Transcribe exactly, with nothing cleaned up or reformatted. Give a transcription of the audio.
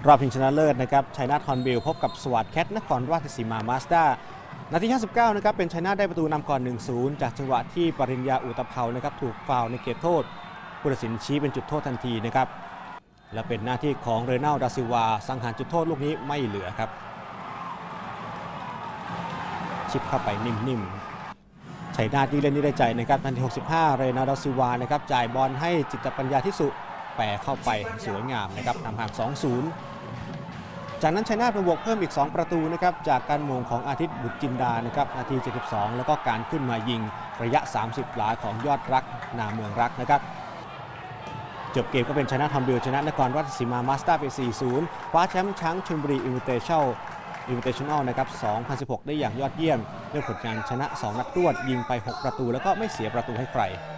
รอบชิงชนะเลิศนะครับชัยนาทฮอร์นบิลพบกับสวัสดิ์แคทนครราชสีมามาสด้านาทีห้าสิบเก้านะครับเป็นชัยนาทได้ประตูนำก่อน หนึ่งศูนย์ จากจังหวะที่ปริญญาอุตภเปานะครับถูกฟาวล์ในเขตโทษผู้ตัดสินชี้เป็นจุดโทษทันทีนะครับและเป็นหน้าที่ของเรนัลดาซิลวาสังหารจุดโทษลูกนี้ไม่เหลือครับชิปเข้าไปนิ่มๆชัยนาทนี่เล่นนี่ได้ใจนะครับนาทีหกสิบห้าเรนัลดาซิลวานะครับจ่ายบอลให้จิตปัญญาทิสุแปะเข้าไปสวยงามนะครับนำห่าง สองศูนย์ จากนั้นชัยนาทมาบวกเพิ่มอีกสองประตูนะครับจากการมงของอาทิตย์บุตรจินดานะครับนาทีเจ็ดสิบสองแล้วก็การขึ้นมายิงระยะสามสิบหลาของยอดรักนาเมืองรักนะครับจบเกมก็เป็นชัยนาทฮอร์นบิลชนะนครราชสีมามาสด้าไป สี่ศูนย์ คว้าแชมป์ช้างชลบุรีอินวิเทชั่นอินวิเทชั่นแนลนะครับสองพันสิบหกได้อย่างยอดเยี่ยมด้วยผลงานชนะสองนัดรวดยิงไปหกประตูแล้วก็ไม่เสียประตูให้ใคร